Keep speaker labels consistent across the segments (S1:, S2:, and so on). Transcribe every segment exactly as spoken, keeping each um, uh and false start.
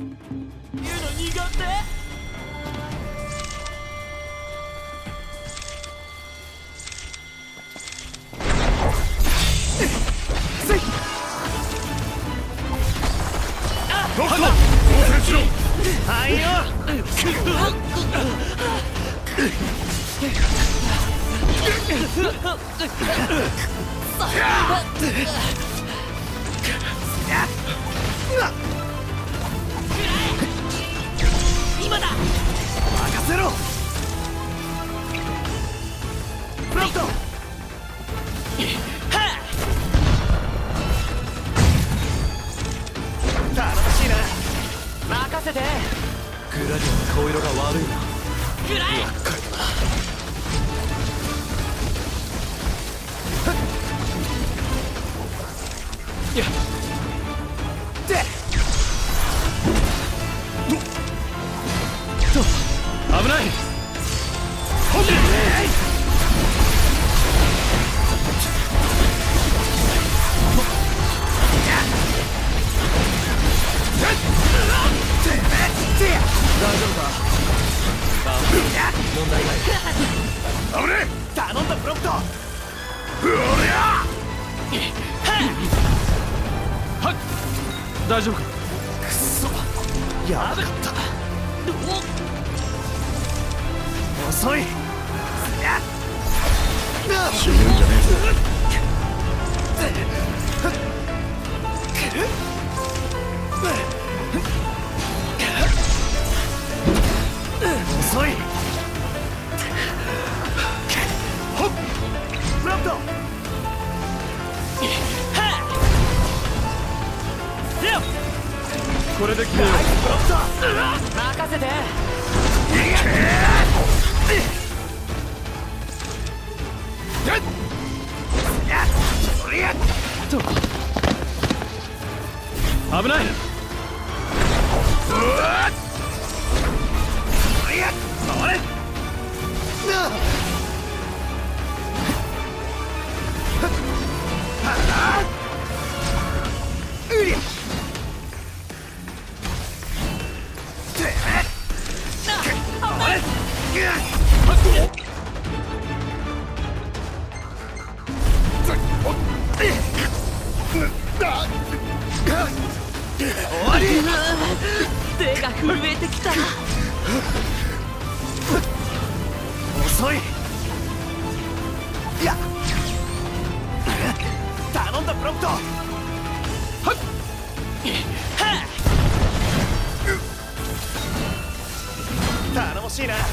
S1: 今だ。
S2: 任せろ。フロント。頼もしいな。任せて。グラディの顔色が悪いな。
S1: くらえ。
S2: 厄介だな。いや。で。と。危ない。ほんで。大丈夫か？あ、問題ない。危ねえ！頼んだプロンプト。うおりゃ！はっ！大丈夫か？くそ！やばかった。遅い！やっ！死ぬんじゃねえぞ。遅い！ほっ！フラット！これで決めよう。フラット！任せて！いけ！と危ない！うわっ！あれ！うりゃ！終わり！
S1: 手が震えてきた。
S2: 遅い！いや！頼んだプロンプト！はっ！頼もしいな。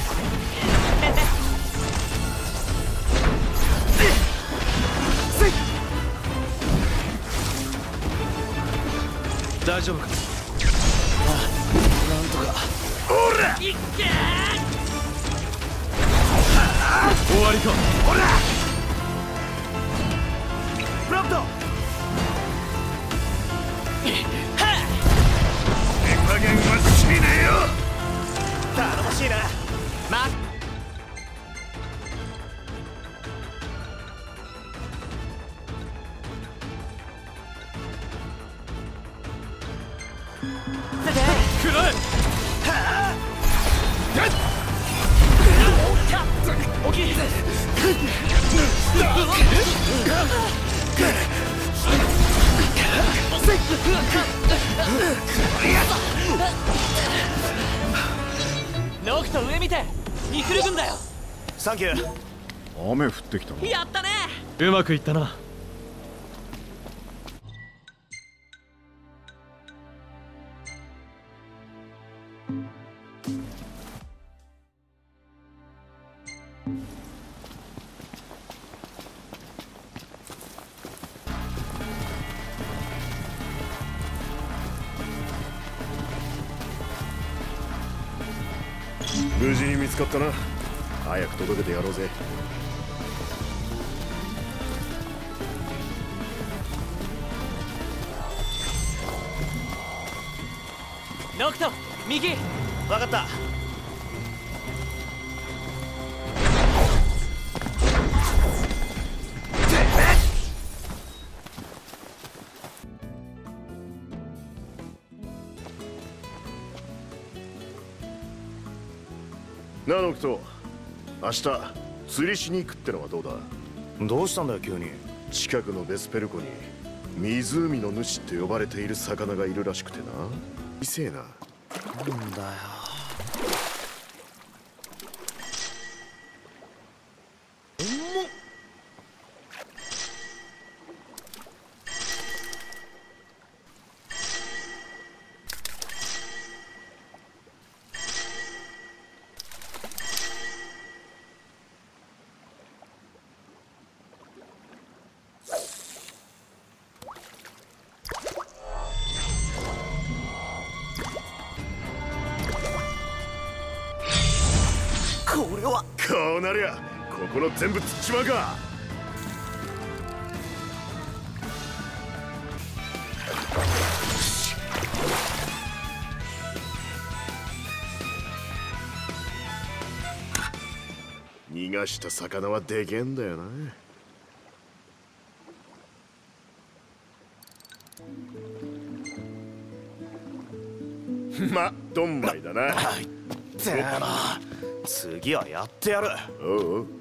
S2: 大丈夫か？ああ、なんとか。ほら！いっけー！終わりか。ほら！プロンプト！手加減はしねえよ！頼もしいな。まくらえ！はぁ！大きい！ノクト上見て！ニクル軍だよ！サンキュー。
S3: 雨降ってきたな。
S1: やったね！
S2: うまくいったな。
S3: 無事に見つかったな。早く届けてやろうぜ。
S1: ノクト右！
S2: 分かった。
S3: なあノクト、明日釣りしに行くってのはどうだ。
S2: どうしたんだよ急に。
S3: 近くのベスペル湖に湖の主って呼ばれている魚がいるらしくてな。異性な。
S2: なんだよ。これは
S3: こうなりゃここの全部釣っちまうか。逃がした魚はでけえんだよな。ま、ドンマイだな。
S2: てえな。次はやってやる。
S3: おうおう。